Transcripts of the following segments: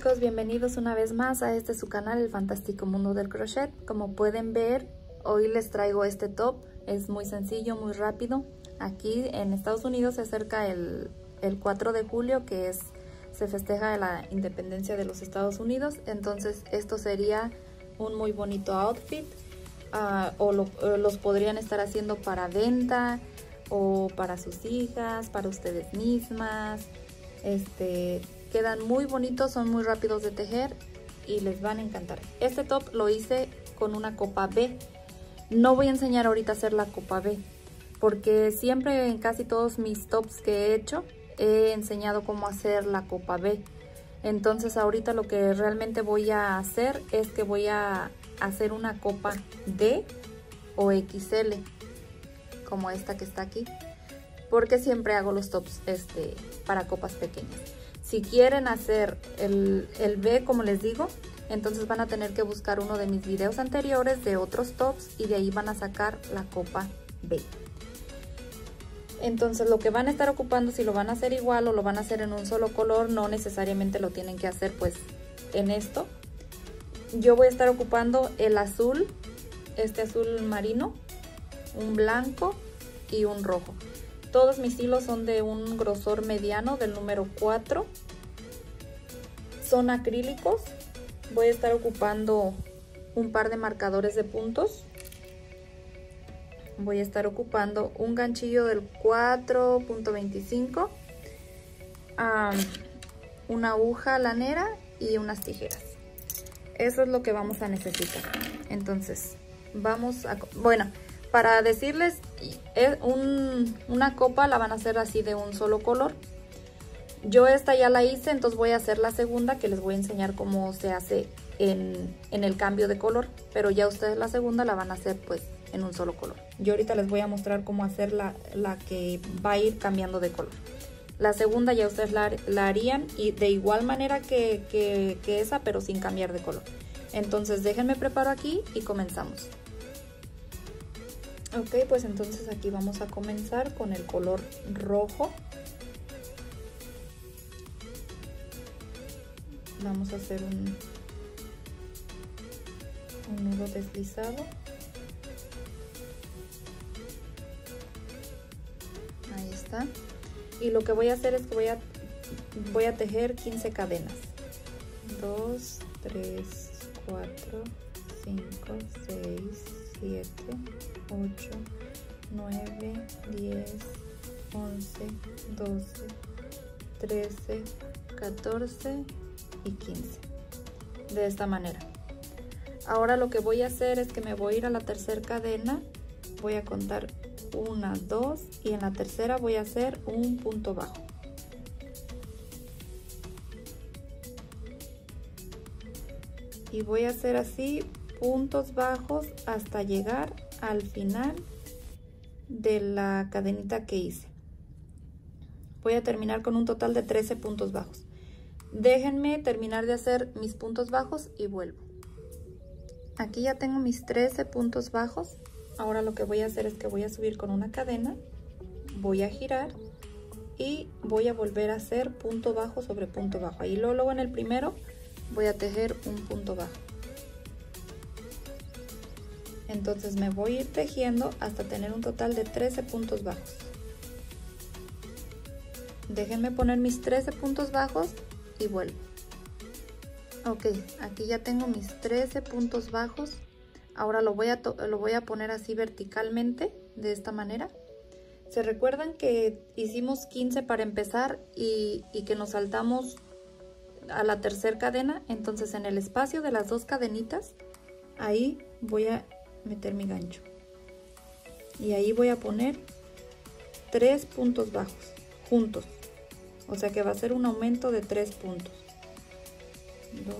chicos, bienvenidos una vez más a este su canal, El Fantástico Mundo del Crochet. Como pueden ver, hoy les traigo este top. Es muy sencillo, muy rápido. Aquí en Estados Unidos se acerca el 4 de julio, que se festeja la independencia de los Estados Unidos. Entonces esto sería un muy bonito outfit. Los podrían estar haciendo para venta o para sus hijas, para ustedes mismas. Quedan muy bonitos, son muy rápidos de tejer y les van a encantar. Este top lo hice con una copa B. No voy a enseñar ahorita a hacer la copa B, porque siempre en casi todos mis tops que he hecho he enseñado cómo hacer la copa B. Entonces ahorita lo que realmente voy a hacer es que voy a hacer una copa D o XL, como esta que está aquí, porque siempre hago los tops para copas pequeñas. Si quieren hacer el B, como les digo, entonces van a tener que buscar uno de mis videos anteriores de otros tops y de ahí van a sacar la copa B. Entonces lo que van a estar ocupando, si lo van a hacer igual o lo van a hacer en un solo color, no necesariamente lo tienen que hacer pues en esto. Yo voy a estar ocupando el azul, este azul marino, un blanco y un rojo. Todos mis hilos son de un grosor mediano, del número 4. Son acrílicos. Voy a estar ocupando un par de marcadores de puntos. Voy a estar ocupando un ganchillo del 4.25, una aguja lanera y unas tijeras. Eso es lo que vamos a necesitar. Entonces, vamos a... Bueno, para decirles, una copa la van a hacer así de un solo color. Yo esta ya la hice, entonces voy a hacer la segunda, que les voy a enseñar cómo se hace en el cambio de color. Pero ya ustedes la segunda la van a hacer pues en un solo color. Yo ahorita les voy a mostrar cómo hacer la que va a ir cambiando de color. La segunda ya ustedes la harían y de igual manera que esa, pero sin cambiar de color. Entonces déjenme preparo aquí y comenzamos. Ok, pues entonces aquí vamos a comenzar con el color rojo. Vamos a hacer un nudo deslizado. Ahí está. Y lo que voy a hacer es que voy a tejer 15 cadenas. 2, 3, 4, 5, 6, 7, 8, 9, 10, 11, 12, 13, 14 y 15. De esta manera. Ahora lo que voy a hacer es que me voy a ir a la tercera cadena. Voy a contar 1, 2 y en la tercera voy a hacer un punto bajo. Y voy a hacer así puntos bajos hasta llegar al final de la cadenita que hice. Voy a terminar con un total de 13 puntos bajos. Déjenme terminar de hacer mis puntos bajos y vuelvo. Aquí ya tengo mis 13 puntos bajos. Ahora lo que voy a hacer es que voy a subir con una cadena, voy a girar y voy a volver a hacer punto bajo sobre punto bajo. Ahí luego en el primero voy a tejer un punto bajo. Entonces me voy a ir tejiendo hasta tener un total de 13 puntos bajos. Déjenme poner mis 13 puntos bajos y vuelvo. Ok, aquí ya tengo mis 13 puntos bajos. Ahora lo voy a poner así verticalmente, de esta manera. ¿Se recuerdan que hicimos 15 para empezar y que nos saltamos a la tercera cadena? Entonces en el espacio de las dos cadenitas, ahí voy a meter mi gancho. Y ahí voy a poner 3 puntos bajos juntos. O sea que va a ser un aumento de 3 puntos. 2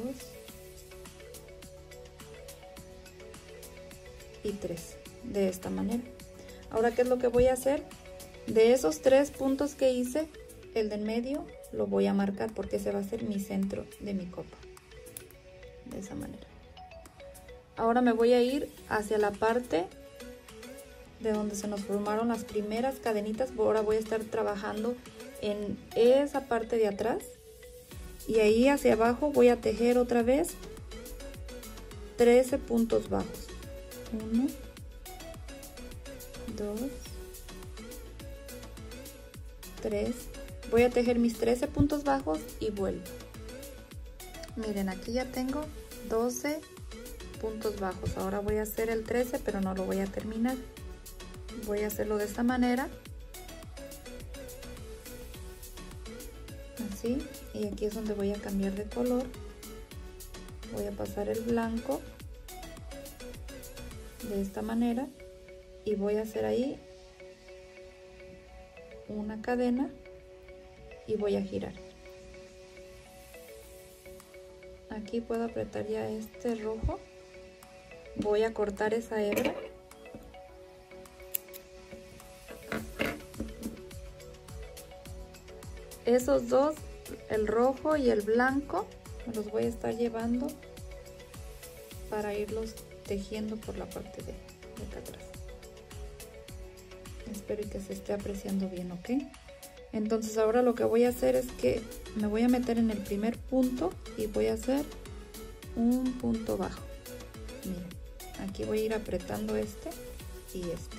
y 3. De esta manera. Ahora, ¿qué es lo que voy a hacer? De esos 3 puntos que hice, el de en medio lo voy a marcar porque ese va a ser mi centro de mi copa. De esa manera. Ahora me voy a ir hacia la parte de donde se nos formaron las primeras cadenitas. Ahora voy a estar trabajando en esa parte de atrás y ahí hacia abajo voy a tejer otra vez 13 puntos bajos. 1, 2, 3. Voy a tejer mis 13 puntos bajos y vuelvo. Miren, aquí ya tengo 12 puntos bajos. Ahora voy a hacer el 13, pero no lo voy a terminar. Voy a hacerlo de esta manera. Así. Y aquí es donde voy a cambiar de color. Voy a pasar el blanco de esta manera y voy a hacer ahí una cadena y voy a girar. Aquí puedo apretar ya este rojo. Voy a cortar esa hebra. Esos dos, el rojo y el blanco, me los voy a estar llevando para irlos tejiendo por la parte de acá atrás. Espero que se esté apreciando bien, ¿ok? Entonces ahora lo que voy a hacer es que me voy a meter en el primer punto y voy a hacer un punto bajo. Miren, aquí voy a ir apretando este y este,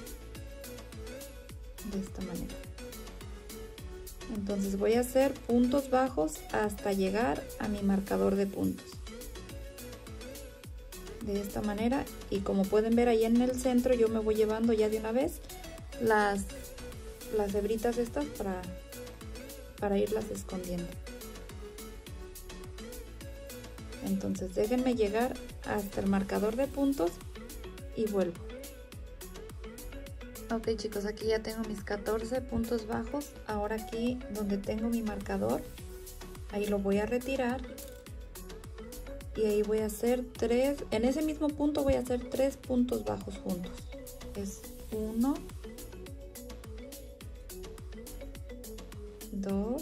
de esta manera. Entonces voy a hacer puntos bajos hasta llegar a mi marcador de puntos. De esta manera, y como pueden ver ahí en el centro yo me voy llevando ya de una vez las hebritas estas para irlas escondiendo. Entonces déjenme llegar hasta el marcador de puntos y vuelvo. Ok chicos, aquí ya tengo mis 14 puntos bajos. Ahora aquí donde tengo mi marcador, ahí lo voy a retirar y ahí voy a hacer 3, en ese mismo punto voy a hacer 3 puntos bajos juntos. Es 1, 2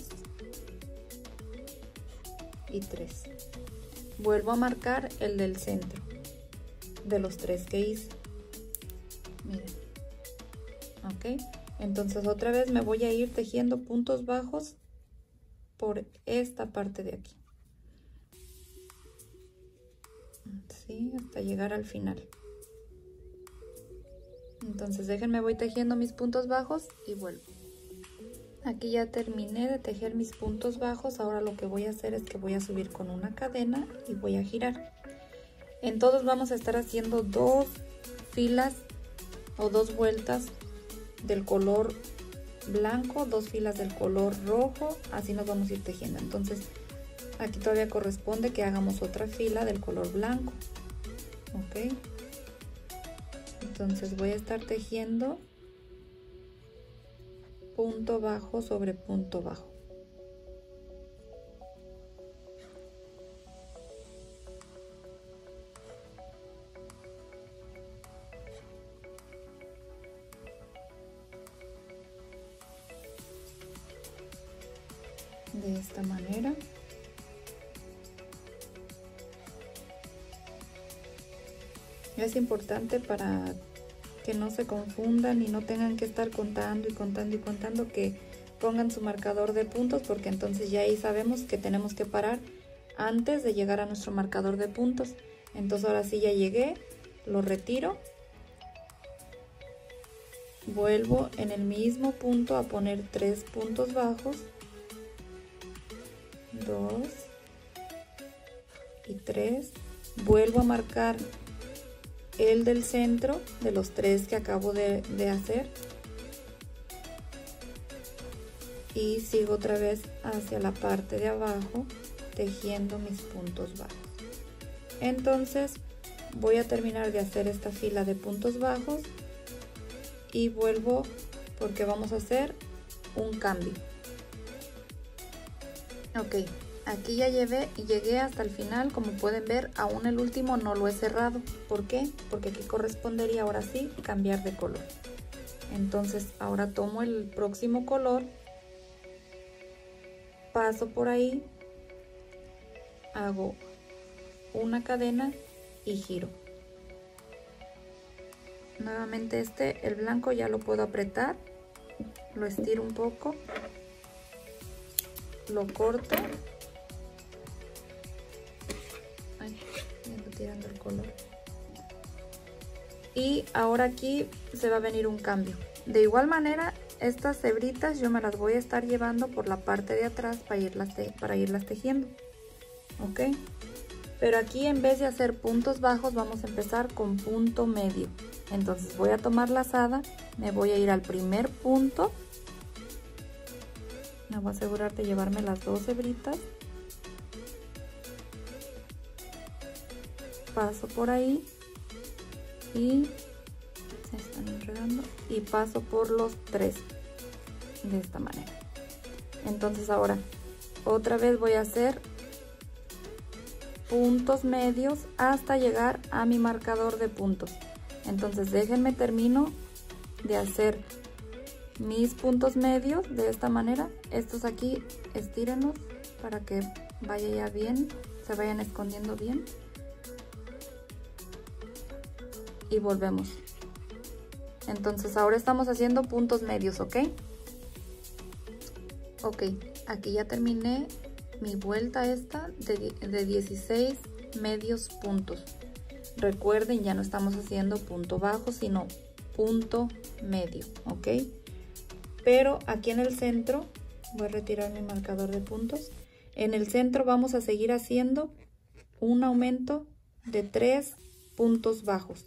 y 3. Vuelvo a marcar el del centro de los 3 que hice. Miren. Ok, entonces otra vez me voy a ir tejiendo puntos bajos por esta parte de aquí. Sí, hasta llegar al final. Entonces déjenme, voy tejiendo mis puntos bajos y vuelvo. Aquí ya terminé de tejer mis puntos bajos. Ahora lo que voy a hacer es que voy a subir con una cadena y voy a girar. En todos vamos a estar haciendo 2 filas o 2 vueltas del color blanco, 2 filas del color rojo, así nos vamos a ir tejiendo. Entonces aquí todavía corresponde que hagamos otra fila del color blanco. Ok, entonces voy a estar tejiendo punto bajo sobre punto bajo. De esta manera. Es importante para que no se confundan y no tengan que estar contando y contando y contando, que pongan su marcador de puntos, porque entonces ya ahí sabemos que tenemos que parar antes de llegar a nuestro marcador de puntos. Entonces ahora sí ya llegué, lo retiro, vuelvo en el mismo punto a poner 3 puntos bajos, 2 y 3, vuelvo a marcar el del centro de los 3 que acabo de hacer y sigo otra vez hacia la parte de abajo tejiendo mis puntos bajos. Entonces voy a terminar de hacer esta fila de puntos bajos y vuelvo porque vamos a hacer un cambio. Ok, aquí ya llegué hasta el final. Como pueden ver, aún el último no lo he cerrado. ¿Por qué? Porque aquí correspondería ahora sí cambiar de color. Entonces ahora tomo el próximo color, paso por ahí, hago una cadena y giro. Nuevamente el blanco ya lo puedo apretar, lo estiro un poco, lo corto retirando el color. Y ahora aquí se va a venir un cambio. De igual manera, estas hebritas yo me las voy a estar llevando por la parte de atrás para irlas tejiendo. ¿Ok? Pero aquí en vez de hacer puntos bajos, vamos a empezar con punto medio. Entonces voy a tomar lazada, me voy a ir al primer punto. Me voy a asegurar de llevarme las 2 hebritas. Paso por ahí y se están enredando y paso por los 3 de esta manera. Entonces ahora otra vez voy a hacer puntos medios hasta llegar a mi marcador de puntos. Entonces déjenme termino de hacer mis puntos medios de esta manera. Estos aquí estírenlos para que vaya ya bien, se vayan escondiendo bien. Y volvemos. Entonces ahora estamos haciendo puntos medios, ¿ok? Ok, aquí ya terminé mi vuelta esta de 16 medios puntos. Recuerden, ya no estamos haciendo punto bajo, sino punto medio, ¿ok? Pero aquí en el centro, voy a retirar mi marcador de puntos. En el centro vamos a seguir haciendo un aumento de 3 puntos bajos.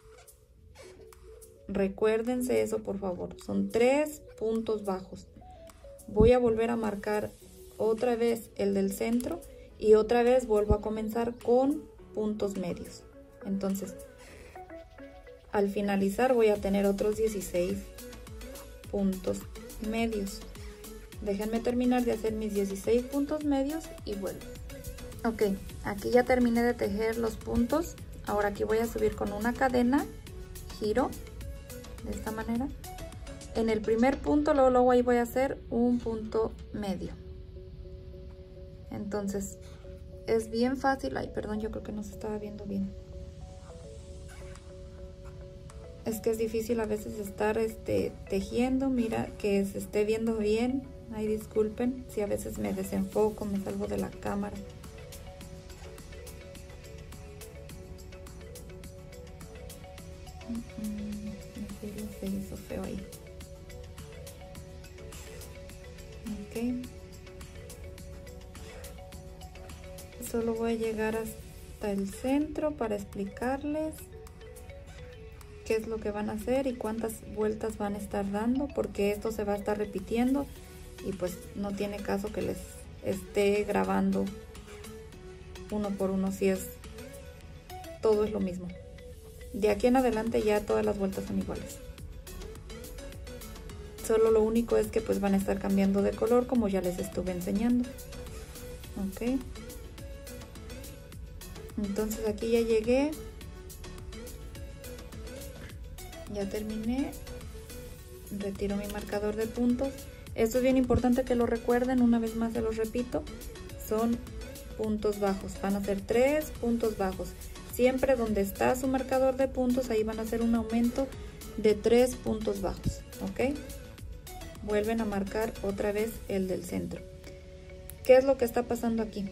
Recuérdense eso, por favor. Son 3 puntos bajos. Voy a volver a marcar otra vez el del centro y otra vez vuelvo a comenzar con puntos medios. Entonces, al finalizar voy a tener otros 16 puntos medios. Déjenme terminar de hacer mis 16 puntos medios y vuelvo. Ok, aquí ya terminé de tejer los puntos. Ahora aquí voy a subir con una cadena, giro de esta manera. En el primer punto, luego ahí voy a hacer un punto medio. Entonces es bien fácil. Ay, perdón, yo creo que no se estaba viendo bien. Es que es difícil a veces estar tejiendo. Mira, que se esté viendo bien. Ay, disculpen si a veces me desenfoco, me salgo de la cámara. Se hizo feo ahí. Ok. Solo voy a llegar hasta el centro para explicarles qué es lo que van a hacer y cuántas vueltas van a estar dando, porque esto se va a estar repitiendo y pues no tiene caso que les esté grabando uno por uno si es todo es lo mismo. De aquí en adelante ya todas las vueltas son iguales. Solo lo único es que pues van a estar cambiando de color, como ya les estuve enseñando. Ok. Entonces aquí ya llegué. Ya terminé. Retiro mi marcador de puntos. Esto es bien importante que lo recuerden. Una vez más se los repito. Son puntos bajos. Van a ser 3 puntos bajos. Siempre donde está su marcador de puntos, ahí van a hacer un aumento de 3 puntos bajos. ¿Ok? Vuelven a marcar otra vez el del centro. ¿Qué es lo que está pasando aquí?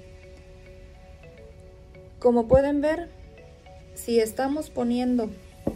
Como pueden ver, si estamos poniendo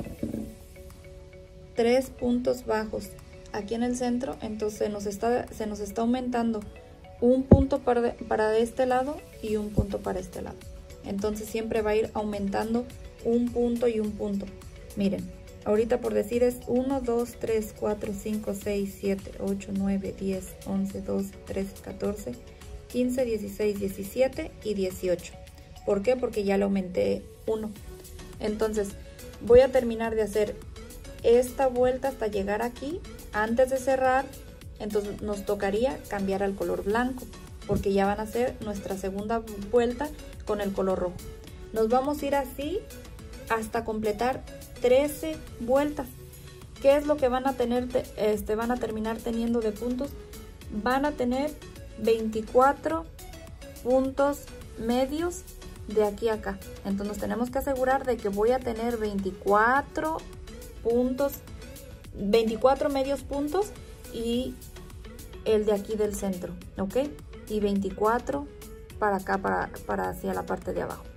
3 puntos bajos aquí en el centro, entonces se nos está aumentando un punto para este lado y un punto para este lado. Entonces siempre va a ir aumentando un punto y un punto. Miren, ahorita por decir es 1, 2, 3, 4, 5, 6, 7, 8, 9, 10, 11, 12, 13, 14, 15, 16, 17 y 18. ¿Por qué? Porque ya le aumenté 1. Entonces voy a terminar de hacer esta vuelta hasta llegar aquí. Antes de cerrar, entonces nos tocaría cambiar al color blanco, porque ya van a hacer nuestra segunda vuelta con el color rojo. Nos vamos a ir así hasta completar 13 vueltas. ¿Qué es lo que van a tener? Van a terminar teniendo de puntos. Van a tener 24 puntos medios de aquí a acá. Entonces nos tenemos que asegurar de que voy a tener 24 puntos, 24 medios puntos y el de aquí del centro, ¿ok? Y 24 para acá, para hacia la parte de abajo.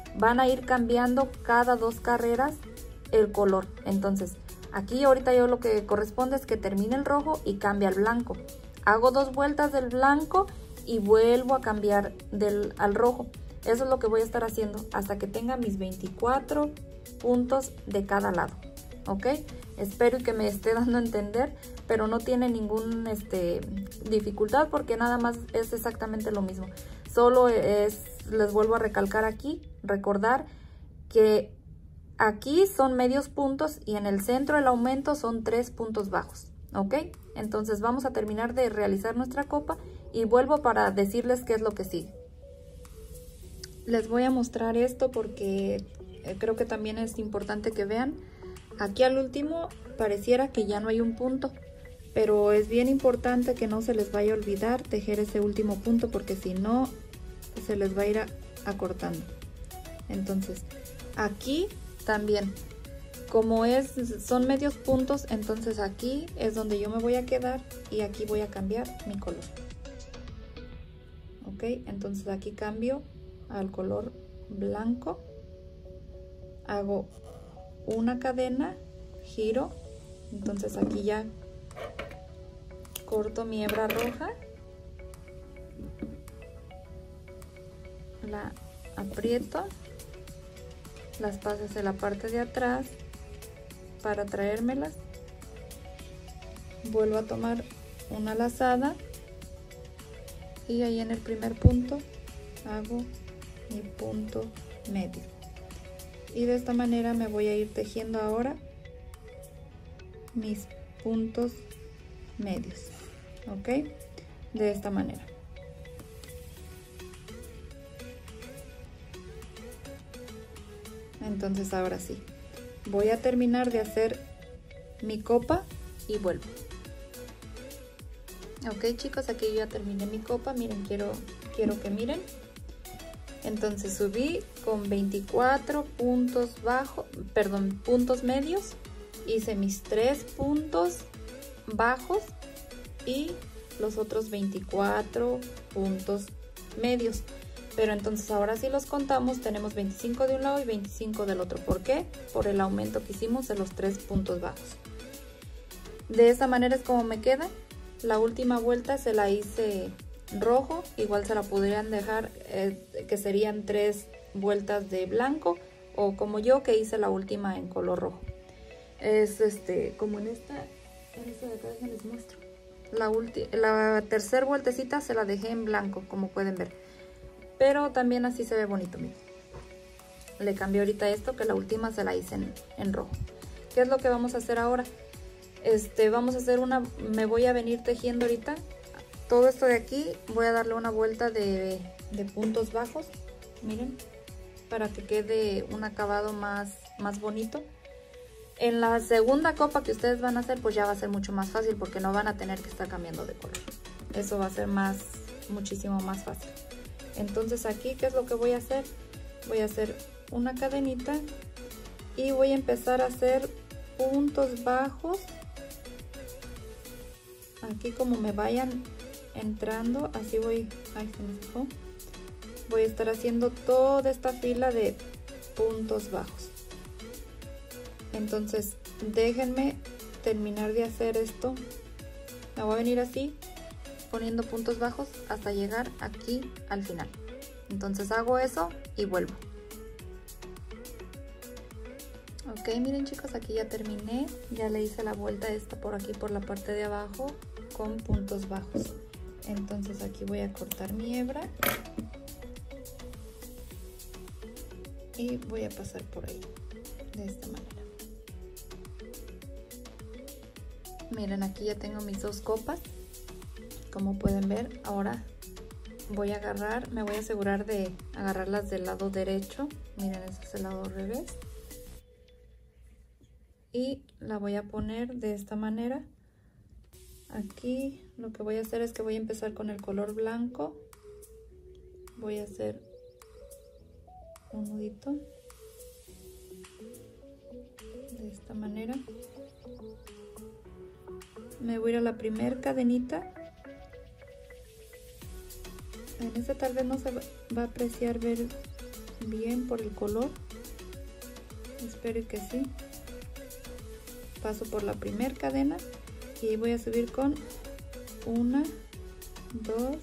van a ir cambiando cada 2 carreras el color. Entonces aquí ahorita yo lo que corresponde es que termine el rojo y cambie al blanco. Hago 2 vueltas del blanco y vuelvo a cambiar al rojo. Eso es lo que voy a estar haciendo hasta que tenga mis 24 puntos de cada lado, ¿ok? Espero que me esté dando a entender, pero no tiene ninguna dificultad porque nada más es exactamente lo mismo. Solo les vuelvo a recalcar aquí, recordar que aquí son medios puntos y en el centro el aumento son 3 puntos bajos, ¿ok? Entonces vamos a terminar de realizar nuestra copa y vuelvo para decirles qué es lo que sigue. Les voy a mostrar esto porque creo que también es importante que vean. Aquí al último pareciera que ya no hay un punto, pero es bien importante que no se les vaya a olvidar tejer ese último punto porque si no se les va a ir acortando. Entonces aquí también, como son medios puntos, entonces aquí es donde yo me voy a quedar y aquí voy a cambiar mi color. Ok, entonces aquí cambio al color blanco, hago una cadena, giro, entonces aquí ya corto mi hebra roja, la aprieto, las paso hacia la parte de atrás para traérmelas, vuelvo a tomar una lazada y ahí en el primer punto hago mi punto medio y de esta manera me voy a ir tejiendo ahora mis puntos medios, ok, de esta manera. Entonces ahora sí, voy a terminar de hacer mi copa y vuelvo. Ok chicos, aquí yo ya terminé mi copa, miren, quiero que miren. Entonces subí con 24 puntos puntos medios, hice mis 3 puntos bajos y los otros 24 puntos medios. Pero entonces ahora si los contamos, tenemos 25 de un lado y 25 del otro. ¿Por qué? Por el aumento que hicimos de los 3 puntos bajos. De esta manera es como me queda. La última vuelta se la hice rojo, igual se la podrían dejar que serían 3 vueltas de blanco, o como yo que hice la última en color rojo. Es como en esta de acá, les muestro. La tercera vueltecita se la dejé en blanco, como pueden ver. Pero también así se ve bonito, miren. Le cambié ahorita esto, que la última se la hice en rojo. ¿Qué es lo que vamos a hacer ahora? Vamos a hacer me voy a venir tejiendo ahorita todo esto de aquí, voy a darle una vuelta de puntos bajos, miren, para que quede un acabado más bonito. En la segunda copa que ustedes van a hacer, pues ya va a ser mucho más fácil porque no van a tener que estar cambiando de color. Eso va a ser muchísimo más fácil. Entonces aquí, ¿qué es lo que voy a hacer? Voy a hacer una cadenita y voy a empezar a hacer puntos bajos. Aquí como me vayan entrando, así voy, ay, se me fijó. Voy a estar haciendo toda esta fila de puntos bajos. Entonces déjenme terminar de hacer esto. Me voy a venir así, poniendo puntos bajos hasta llegar aquí al final. Entonces hago eso y vuelvo. Ok, miren chicos, aquí ya terminé. Ya le hice la vuelta esta por aquí, por la parte de abajo, con puntos bajos. Entonces aquí voy a cortar mi hebra y voy a pasar por ahí, de esta manera. Miren, aquí ya tengo mis 2 copas. Como pueden ver, ahora voy a agarrar, me voy a asegurar de agarrarlas del lado derecho. Miren, ese es el lado revés. Y la voy a poner de esta manera. Aquí lo que voy a hacer es que voy a empezar con el color blanco. Voy a hacer un nudito de esta manera. Me voy a ir a la primera cadenita. En esta tal vez no se va a apreciar ver bien por el color. Espero que sí. Paso por la primera cadena y voy a subir con 1, 2,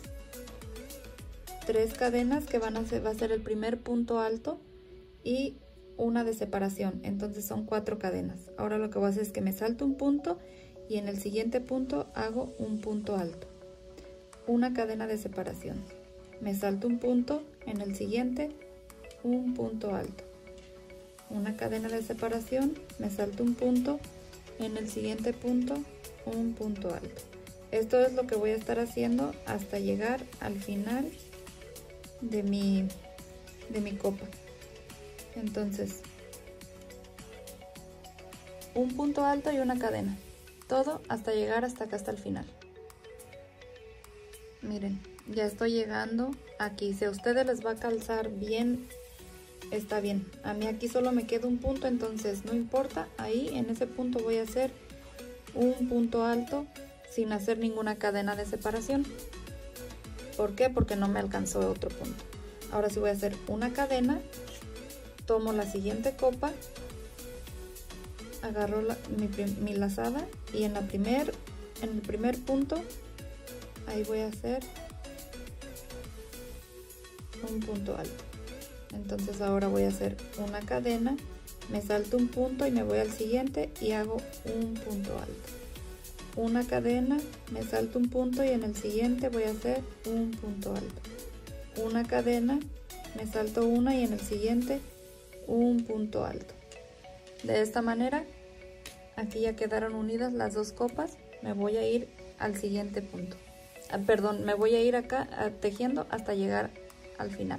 3 cadenas que va a ser el primer punto alto y una de separación. Entonces son 4 cadenas. Ahora lo que voy a hacer es que me salto un punto y en el siguiente punto hago un punto alto, una cadena de separación, me salto un punto, en el siguiente un punto alto, una cadena de separación, me salto un punto, en el siguiente punto un punto alto. Esto es lo que voy a estar haciendo hasta llegar al final de mi copa. Entonces un punto alto y una cadena, todo hasta llegar hasta acá, hasta el final. Miren, ya estoy llegando aquí. Si a ustedes les va a calzar bien, está bien. A mí aquí solo me queda un punto, entonces no importa. Ahí en ese punto voy a hacer un punto alto sin hacer ninguna cadena de separación. ¿Por qué? Porque no me alcanzó otro punto. Ahora sí voy a hacer una cadena, tomo la siguiente copa, agarro mi lazada y en el primer punto ahí voy a hacer un punto alto. Entonces ahora voy a hacer una cadena, me salto un punto y me voy al siguiente y hago un punto alto, una cadena, me salto un punto y en el siguiente voy a hacer un punto alto, una cadena, me salto una y en el siguiente un punto alto. De esta manera aquí ya quedaron unidas las dos copas. Me voy a ir al siguiente punto, perdón, me voy a ir acá tejiendo hasta llegar al final.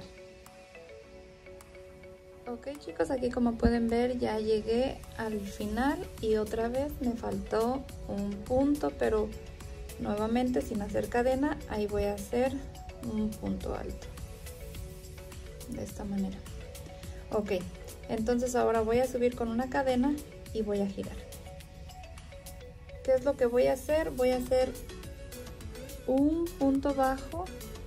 Ok chicos, aquí como pueden ver ya llegué al final y otra vez me faltó un punto, pero nuevamente sin hacer cadena, ahí voy a hacer un punto alto de esta manera. Ok, entonces ahora voy a subir con una cadena y voy a girar. ¿Qué es lo que voy a hacer? Voy a hacer un punto bajo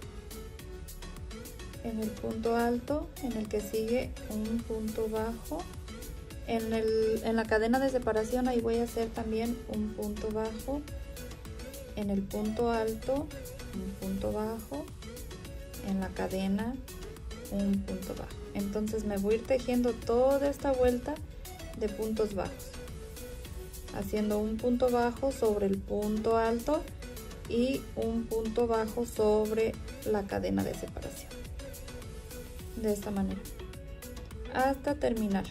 en el punto alto, en el que sigue un punto bajo, en la cadena de separación ahí voy a hacer también un punto bajo, en el punto alto un punto bajo, en la cadena un punto bajo. Entonces me voy a ir tejiendo toda esta vuelta de puntos bajos, haciendo un punto bajo sobre el punto alto y un punto bajo sobre la cadena de separación, de esta manera hasta terminar.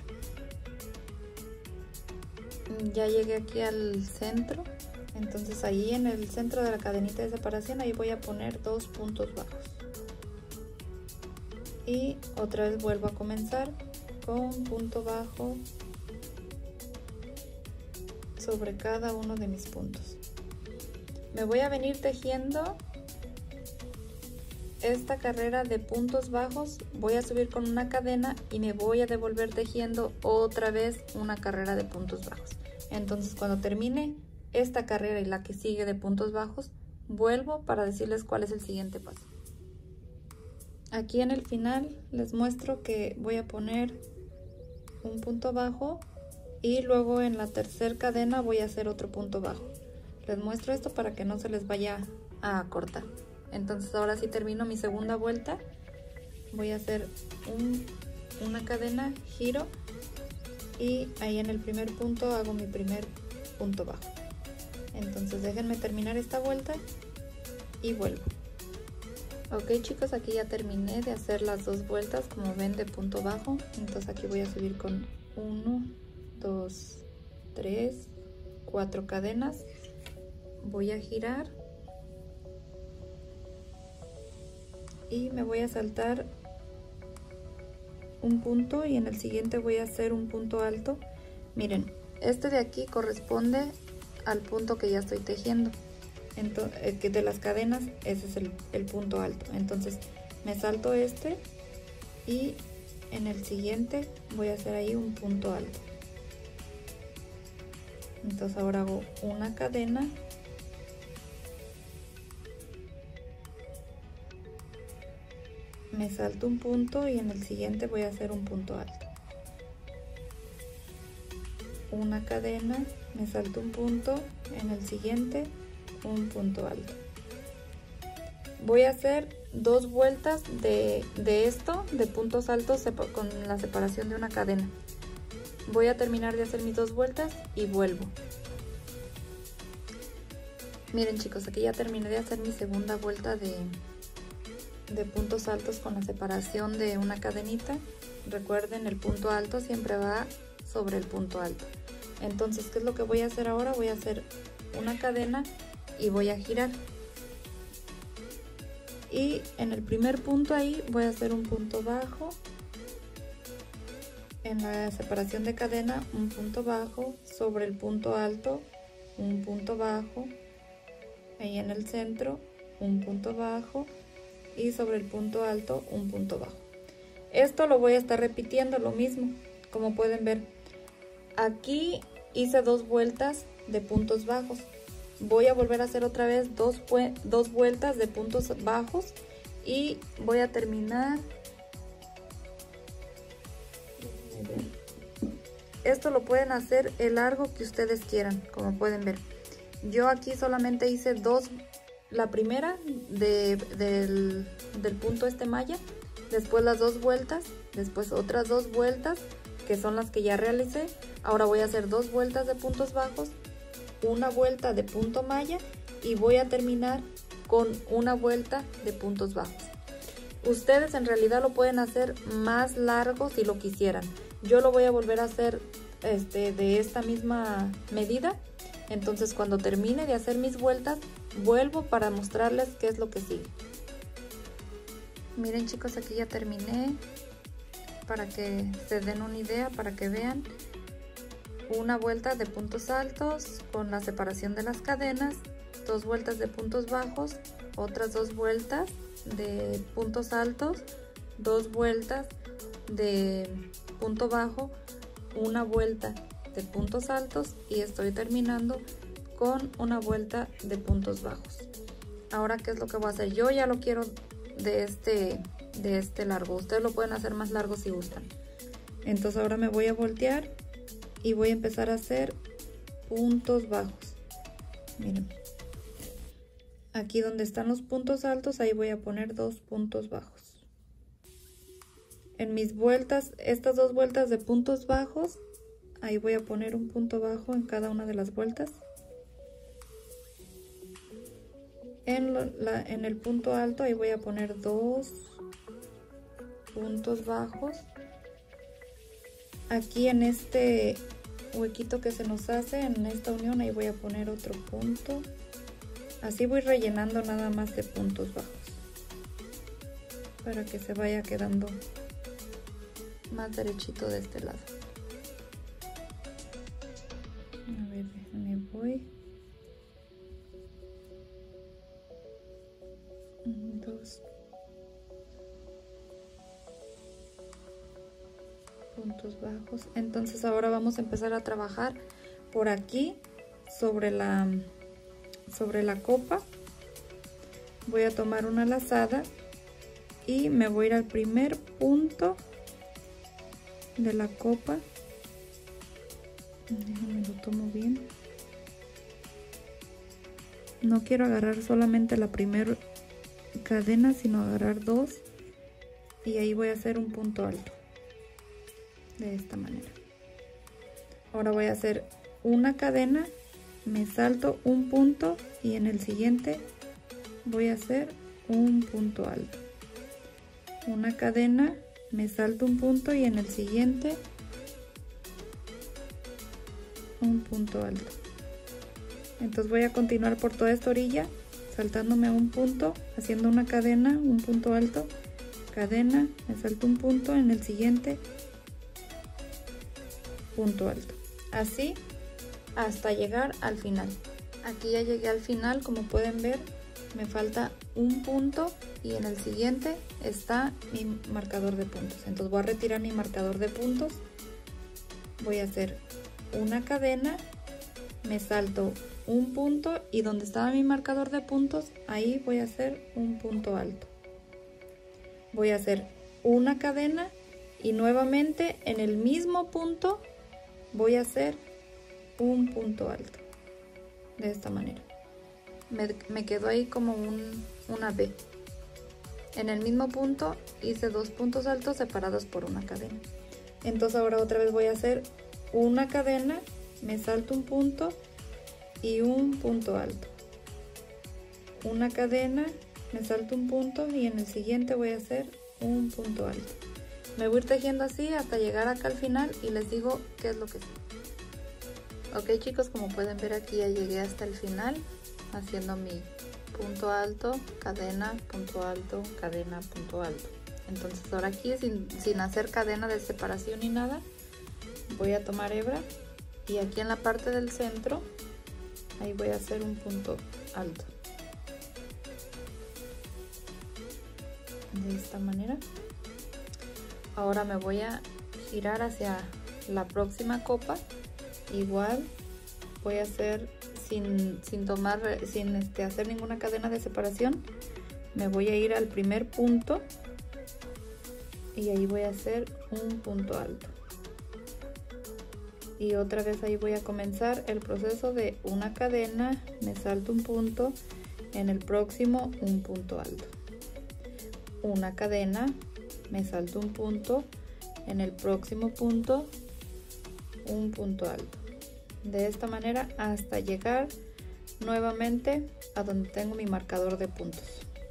Ya llegué aquí al centro, entonces ahí en el centro de la cadenita de separación ahí voy a poner 2 puntos bajos y otra vez vuelvo a comenzar con un punto bajo sobre cada uno de mis puntos. Me voy a venir tejiendo esta carrera de puntos bajos, voy a subir con una cadena y me voy a devolver tejiendo otra vez una carrera de puntos bajos. Entonces cuando termine esta carrera y la que sigue de puntos bajos, vuelvo para decirles cuál es el siguiente paso. Aquí en el final les muestro que voy a poner un punto bajo y luego en la tercera cadena voy a hacer otro punto bajo. Les muestro esto para que no se les vaya a cortar. Entonces ahora sí termino mi segunda vuelta, voy a hacer una cadena, giro y ahí en el primer punto hago mi primer punto bajo. Entonces déjenme terminar esta vuelta y vuelvo. Ok chicos, aquí ya terminé de hacer las dos vueltas, como ven, de punto bajo. Entonces aquí voy a subir con 1, 2, 3, 4 cadenas, voy a girar y me voy a saltar un punto y en el siguiente voy a hacer un punto alto. Miren, este de aquí corresponde al punto que ya estoy tejiendo. Entonces, de las cadenas, ese es el punto alto. Entonces me salto este y en el siguiente voy a hacer ahí un punto alto. Entonces ahora hago una cadena, me salto un punto y en el siguiente voy a hacer un punto alto. Una cadena, me salto un punto, en el siguiente un punto alto. Voy a hacer 2 vueltas de esto, de puntos altos con la separación de una cadena. Voy a terminar de hacer mis 2 vueltas y vuelvo. Miren chicos, aquí ya terminé de hacer mi segunda vuelta de puntos altos con la separación de una cadenita. Recuerden, el punto alto siempre va sobre el punto alto. Entonces, ¿qué es lo que voy a hacer ahora? Voy a hacer una cadena y voy a girar. Y en el primer punto ahí voy a hacer un punto bajo. En la separación de cadena, un punto bajo, sobre el punto alto, un punto bajo. Ahí en el centro, un punto bajo y sobre el punto alto, un punto bajo. Esto lo voy a estar repitiendo lo mismo, como pueden ver. Aquí hice 2 vueltas de puntos bajos. Voy a volver a hacer otra vez 2 vueltas de puntos bajos y voy a terminar. Esto lo pueden hacer el largo que ustedes quieran, como pueden ver. Yo aquí solamente hice 2, la primera del punto malla, después las 2 vueltas, después otras 2 vueltas que son las que ya realicé. Ahora voy a hacer 2 vueltas de puntos bajos, una vuelta de punto malla y voy a terminar con una vuelta de puntos bajos. Ustedes en realidad lo pueden hacer más largo si lo quisieran. Yo lo voy a volver a hacer de esta misma medida. Entonces cuando termine de hacer mis vueltas, vuelvo para mostrarles qué es lo que sigue. Miren chicos, aquí ya terminé, para que se den una idea, para que vean. Una vuelta de puntos altos con la separación de las cadenas, 2 vueltas de puntos bajos, otras 2 vueltas de puntos altos, 2 vueltas de punto bajo, una vuelta de puntos altos y estoy terminando con una vuelta de puntos bajos. Ahora, ¿qué es lo que voy a hacer? Yo ya lo quiero de este largo. Ustedes lo pueden hacer más largo si gustan. Entonces ahora me voy a voltear y voy a empezar a hacer puntos bajos. Miren, aquí donde están los puntos altos, ahí voy a poner 2 puntos bajos. En mis vueltas, estas 2 vueltas de puntos bajos, ahí voy a poner un punto bajo en cada una de las vueltas. En el punto alto, ahí voy a poner 2 puntos bajos. Aquí en este huequito que se nos hace, en esta unión, ahí voy a poner otro punto. Así voy rellenando nada más de puntos bajos, para que se vaya quedando más derechito de este lado. A ver, déjenme voy. 2 puntos bajos. Entonces ahora vamos a empezar a trabajar por aquí sobre la copa. Voy a tomar una lazada y me voy a ir al primer punto de la copa. Déjenme lo tomo bien. No quiero agarrar solamente la primera cadena, sino agarrar 2 y ahí voy a hacer un punto alto de esta manera. Ahora voy a hacer una cadena, me salto un punto y en el siguiente voy a hacer un punto alto. Una cadena, me salto un punto y en el siguiente un punto alto. Entonces voy a continuar por toda esta orilla saltándome un punto, haciendo una cadena, un punto alto, cadena, me salto un punto, en el siguiente punto alto, así hasta llegar al final. Aquí ya llegué al final, como pueden ver me falta un punto y en el siguiente está mi marcador de puntos. Entonces voy a retirar mi marcador de puntos, voy a hacer una cadena, me salto un punto y donde estaba mi marcador de puntos, ahí voy a hacer un punto alto. voy a hacer una cadena y nuevamente en el mismo punto voy a hacer un punto alto de esta manera. Me quedó ahí como una V. En el mismo punto hice 2 puntos altos separados por una cadena. Entonces ahora otra vez voy a hacer una cadena, me salto un punto y un punto alto. Una cadena, me salto un punto y en el siguiente voy a hacer un punto alto. Me voy a ir tejiendo así hasta llegar acá al final y les digo qué es lo que sigue. Ok chicos, como pueden ver aquí ya llegué hasta el final haciendo mi punto alto, cadena, punto alto, cadena, punto alto. Entonces ahora aquí sin hacer cadena de separación ni nada, voy a tomar hebra y aquí en la parte del centro, ahí voy a hacer un punto alto. De esta manera. Ahora me voy a girar hacia la próxima copa. Igual voy a hacer sin hacer ninguna cadena de separación, me voy a ir al primer punto y ahí voy a hacer un punto alto y otra vez ahí voy a comenzar el proceso de una cadena, me salto un punto, en el próximo un punto alto, una cadena, me salto un punto, en el próximo punto un punto alto. De esta manera hasta llegar nuevamente a donde tengo mi marcador de puntos.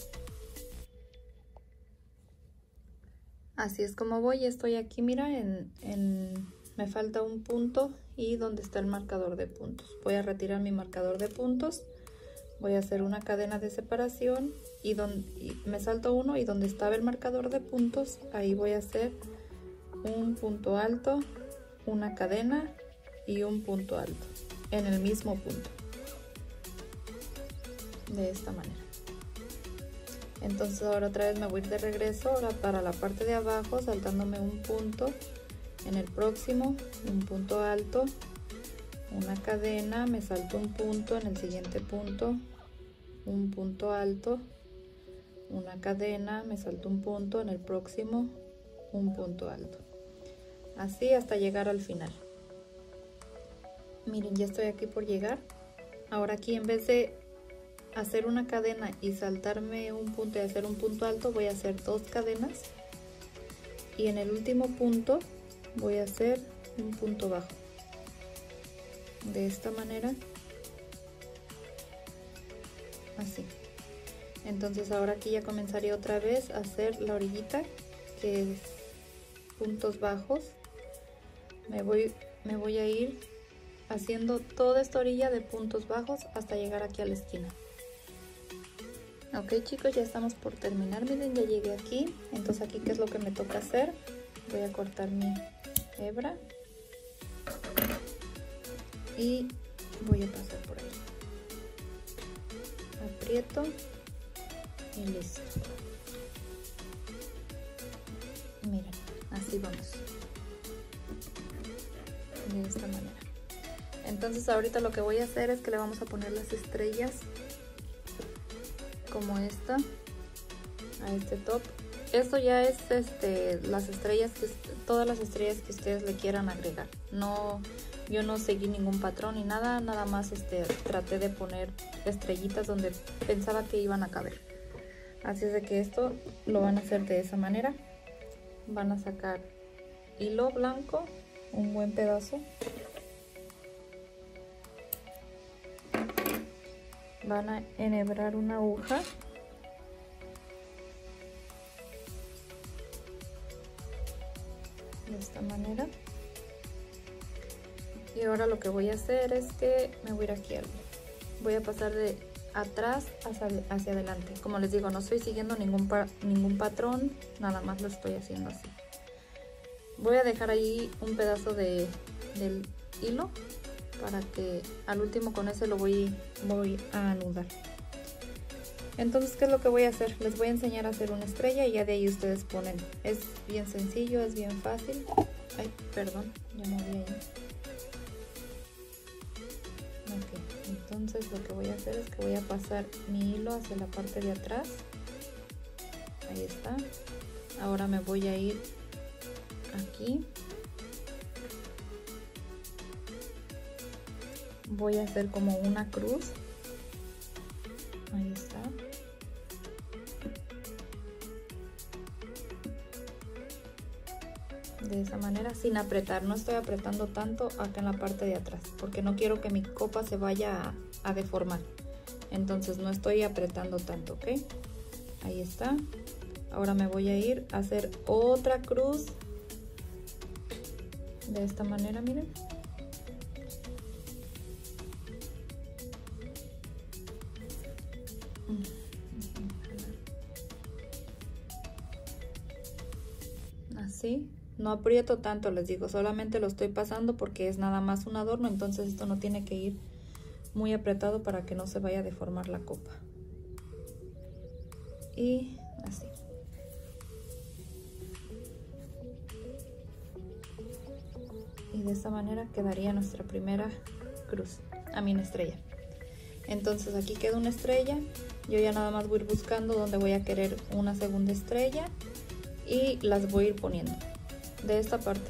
Así es como voy, estoy aquí, mira, me falta un punto y donde está el marcador de puntos. Voy a retirar mi marcador de puntos, voy a hacer una cadena de separación y me salto uno y donde estaba el marcador de puntos, ahí voy a hacer un punto alto, una cadena y un punto alto en el mismo punto, de esta manera. Entonces ahora otra vez me voy a ir de regreso ahora para la parte de abajo, saltándome un punto, en el próximo un punto alto, una cadena, me salto un punto, en el siguiente punto un punto alto, una cadena, me salto un punto, en el próximo un punto alto, así hasta llegar al final. Miren, ya estoy aquí por llegar. Ahora aquí en vez de hacer una cadena y saltarme un punto y hacer un punto alto, voy a hacer 2 cadenas y en el último punto voy a hacer un punto bajo, de esta manera, así. Entonces ahora aquí ya comenzaría otra vez a hacer la orillita, que es puntos bajos. Me voy a ir haciendo toda esta orilla de puntos bajos hasta llegar aquí a la esquina. Ok chicos, ya estamos por terminar, miren, ya llegué aquí. Entonces aquí, ¿qué es lo que me toca hacer? Voy a cortar mi hebra y voy a pasar por ahí, aprieto y listo. Miren, así vamos, de esta manera. Entonces ahorita lo que voy a hacer es que le vamos a poner las estrellas como esta a este top. Esto ya es las estrellas, todas las estrellas que ustedes le quieran agregar. No, yo no seguí ningún patrón ni nada, nada más traté de poner estrellitas donde pensaba que iban a caber. Así es de que esto lo van a hacer de esa manera. Van a sacar hilo blanco, un buen pedazo. Van a enhebrar una aguja. De esta manera. Y ahora lo que voy a hacer es que me voy a ir aquí, voy a pasar de atrás hacia adelante. Como les digo, no estoy siguiendo ningún patrón, nada más lo estoy haciendo así. Voy a dejar ahí un pedazo del hilo para que al último con ese lo voy a anudar. Entonces, ¿qué es lo que voy a hacer? Les voy a enseñar a hacer una estrella y ya de ahí ustedes ponen. Es bien sencillo, es bien fácil. Ay, perdón, ya moví ahí. Ok, entonces lo que voy a hacer es que voy a pasar mi hilo hacia la parte de atrás. Ahí está. Ahora me voy a ir aquí. Voy a hacer como una cruz. Ahí está. De esa manera, sin apretar. No estoy apretando tanto acá en la parte de atrás, porque no quiero que mi copa se vaya a deformar. Entonces no estoy apretando tanto, ¿ok? Ahí está. Ahora me voy a ir a hacer otra cruz. De esta manera, miren. Así. No aprieto tanto, les digo, solamente lo estoy pasando porque es nada más un adorno, entonces esto no tiene que ir muy apretado para que no se vaya a deformar la copa. Y así. Y de esta manera quedaría nuestra primera cruz, estrella. Entonces aquí queda una estrella. Yo ya nada más voy a ir buscando donde voy a querer una segunda estrella y las voy a ir poniendo. De esta parte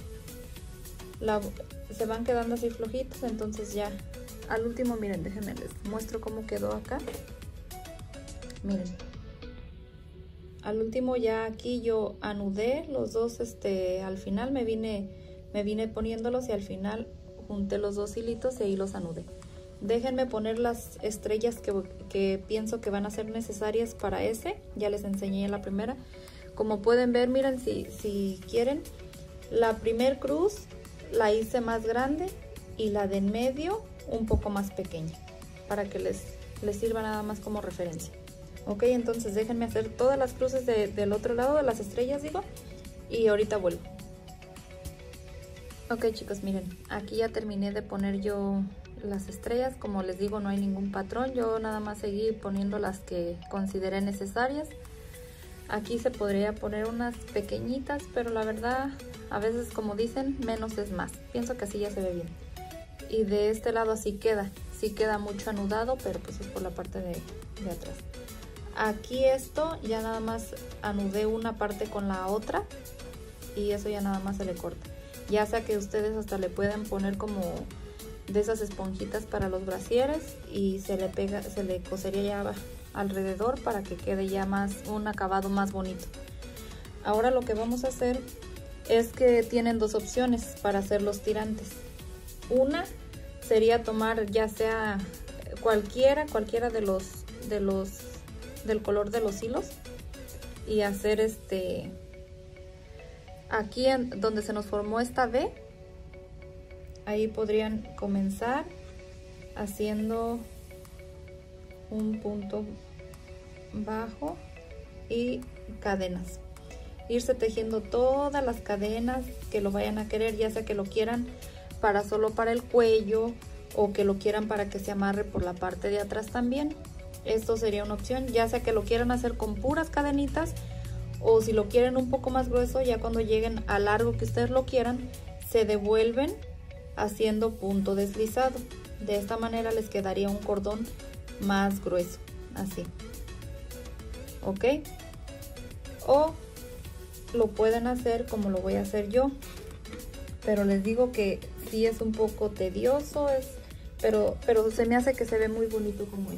se van quedando así flojitos, entonces ya al último, miren, déjenme les muestro cómo quedó acá. Miren, al último ya aquí yo anudé los dos, al final me vine poniéndolos y al final junté los dos hilitos y ahí los anudé. Déjenme poner las estrellas que pienso que van a ser necesarias para ese. Ya les enseñé la primera. Como pueden ver, miren, si quieren, la primer cruz la hice más grande y la de en medio un poco más pequeña, para que les sirva nada más como referencia. Ok, entonces déjenme hacer todas las cruces del otro lado de las estrellas, digo, y ahorita vuelvo. Ok, chicos, miren, aquí ya terminé de poner yo las estrellas. Como les digo, no hay ningún patrón, yo nada más seguí poniendo las que consideré necesarias. Aquí se podría poner unas pequeñitas, pero la verdad, a veces, como dicen, menos es más. Pienso que así ya se ve bien. Y de este lado así queda. Sí queda mucho anudado, pero pues es por la parte de atrás. Aquí esto ya nada más anudé una parte con la otra y eso ya nada más se le corta. Ya sea que ustedes hasta le pueden poner como de esas esponjitas para los brasieres y se le cosería ya alrededor para que quede ya un acabado más bonito. Ahora lo que vamos a hacer es que tienen dos opciones para hacer los tirantes. Una sería tomar ya sea cualquiera del color de los hilos y hacer aquí donde se nos formó esta V, ahí podrían comenzar haciendo un punto bajo y cadenas, irse tejiendo todas las cadenas que lo vayan a querer, ya sea que lo quieran solo para el cuello o que lo quieran para que se amarre por la parte de atrás también. Esto sería una opción, ya sea que lo quieran hacer con puras cadenitas o si lo quieren un poco más grueso, ya cuando lleguen al largo que ustedes lo quieran, se devuelven haciendo punto deslizado. De esta manera les quedaría un cordón más grueso, así. Ok, o lo pueden hacer como lo voy a hacer yo, pero les digo que sí es un poco tedioso, pero se me hace que se ve muy bonito como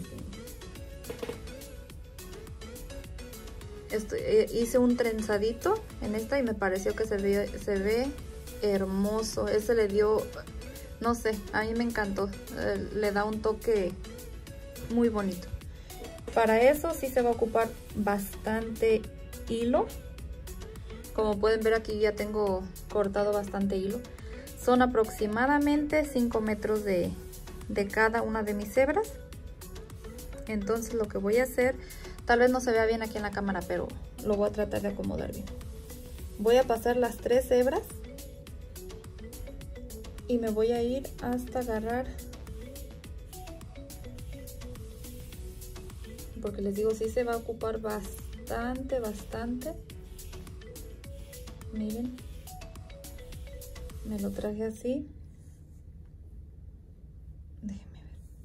hice un trenzadito en esta y me pareció que se ve hermoso. Ese le dio, no sé, a mí me encantó, le da un toque muy bonito. Para eso sí se va a ocupar bastante hilo. Como pueden ver, aquí ya tengo cortado bastante hilo. Son aproximadamente 5 metros de cada una de mis hebras. Entonces lo que voy a hacer, tal vez no se vea bien aquí en la cámara, pero lo voy a tratar de acomodar bien. Voy a pasar las 3 hebras y me voy a ir hasta agarrar, porque les digo, sí se va a ocupar bastante. Miren, me lo traje así. Déjenme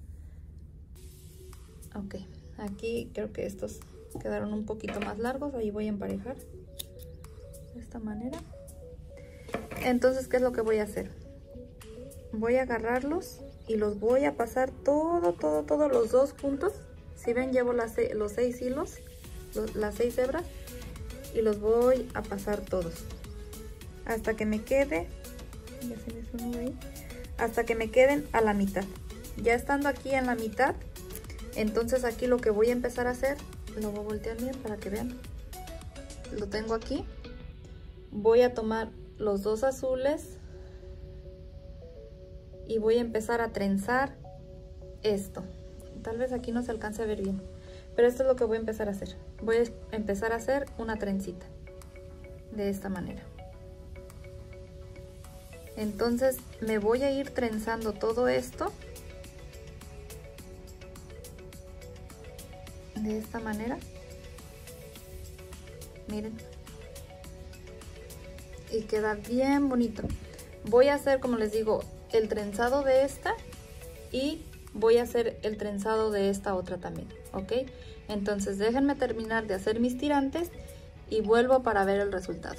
ver. Ok, aquí creo que estos quedaron un poquito más largos, ahí voy a emparejar. de esta manera. Entonces, ¿qué es lo que voy a hacer? Voy a agarrarlos y los voy a pasar todos los dos juntos. Si ven, llevo los 6 hilos, las 6 hebras, y los voy a pasar todos hasta que me quede, ya se me hizo uno ahí, hasta que me queden a la mitad. Ya estando aquí en la mitad, entonces aquí lo que voy a empezar a hacer, lo voy a voltear bien para que vean. Lo tengo aquí. Voy a tomar los dos azules y voy a empezar a trenzar esto. Tal vez aquí no se alcance a ver bien, pero esto es lo que voy a empezar a hacer. Voy a empezar a hacer una trencita de esta manera. Entonces me voy a ir trenzando todo esto de esta manera. Miren. Y queda bien bonito. Voy a hacer, como les digo, el trenzado de esta y voy a hacer el trenzado de esta otra también, ¿ok? Entonces déjenme terminar de hacer mis tirantes y vuelvo para ver el resultado.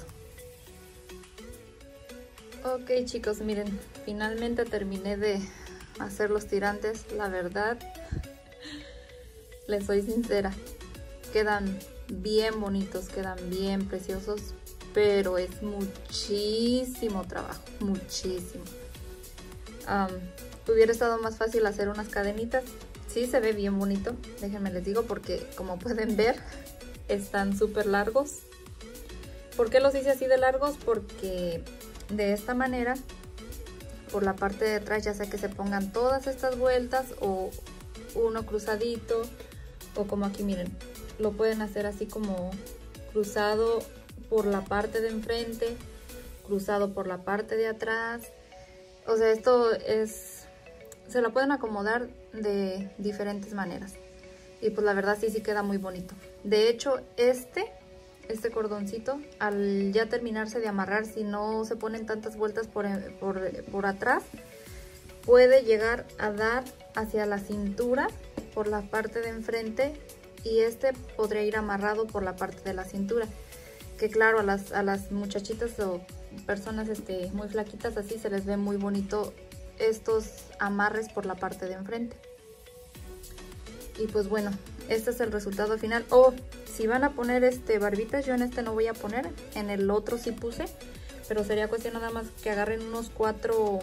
Ok, chicos, miren, finalmente terminé de hacer los tirantes. La verdad, les soy sincera, quedan bien bonitos, quedan bien preciosos, pero es muchísimo trabajo, muchísimo. Hubiera estado más fácil hacer unas cadenitas. Sí se ve bien bonito, déjenme les digo, porque como pueden ver están súper largos. ¿Por qué los hice así de largos? Porque de esta manera, por la parte de atrás, ya sea que se pongan todas estas vueltas o uno cruzadito, o como aquí miren, lo pueden hacer así como cruzado por la parte de enfrente, cruzado por la parte de atrás. O sea, esto se la pueden acomodar de diferentes maneras. Y pues la verdad sí queda muy bonito. De hecho, este cordoncito, al ya terminarse de amarrar, si no se ponen tantas vueltas por atrás, puede llegar a dar hacia la cintura por la parte de enfrente, y este podría ir amarrado por la parte de la cintura. Que claro, a las muchachitas o personas muy flaquitas así se les ve muy bonito estos amarres por la parte de enfrente. Y pues bueno, este es el resultado final. Si van a poner barbitas, yo en este no voy a poner, en el otro sí puse, pero sería cuestión nada más que agarren unos cuatro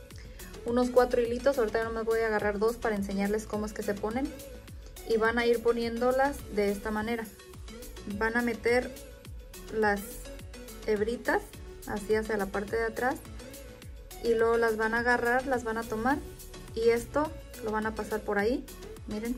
hilitos. Ahorita nomás voy a agarrar 2 para enseñarles cómo es que se ponen, y van a ir poniéndolas de esta manera. Van a meter las hebritas así hacia la parte de atrás y luego las van a agarrar, las van a tomar, y esto lo van a pasar por ahí, miren,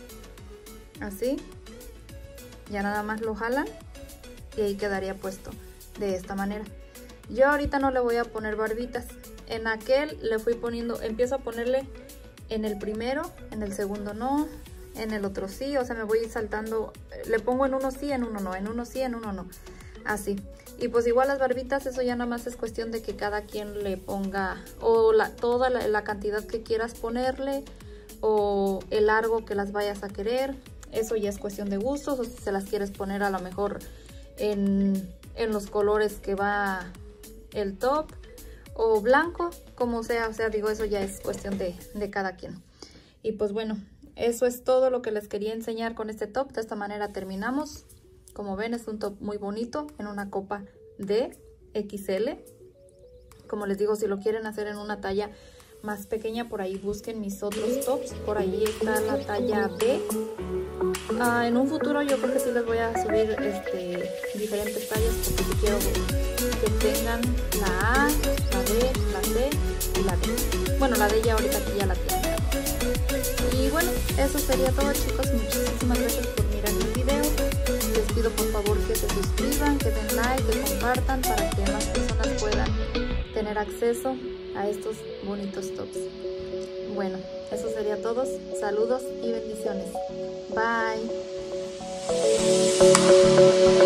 así. Ya nada más lo jalan y ahí quedaría puesto de esta manera. Yo ahorita no le voy a poner barbitas. En aquel le fui poniendo, empiezo a ponerle en el primero, en el segundo no, en el otro sí, o sea me voy saltando, le pongo en uno sí, en uno no, en uno sí, en uno no, así. Y pues igual las barbitas, eso ya nada más es cuestión de que cada quien le ponga toda la cantidad que quieras ponerle, o el largo que las vayas a querer. Eso ya es cuestión de gustos, o si se las quieres poner a lo mejor en los colores que va el top, o blanco, como sea, digo, eso ya es cuestión de cada quien. Y pues bueno, eso es todo lo que les quería enseñar con este top. De esta manera terminamos. Como ven, es un top muy bonito en una copa de XL. Como les digo, si lo quieren hacer en una talla más pequeña, por ahí busquen mis otros tops. Por ahí está la talla B. En un futuro yo creo que sí les voy a subir diferentes tallas, porque sí quiero que tengan la A, la B, la C y la D. Bueno, la D ya ahorita aquí ya la tienen. Y bueno, eso sería todo, chicos. Muchísimas gracias por mirar mi video. Les pido por favor que se suscriban, que den like, que compartan, para que más personas puedan tener acceso a estos bonitos tops. Bueno, eso sería todo. Saludos y bendiciones. Bye.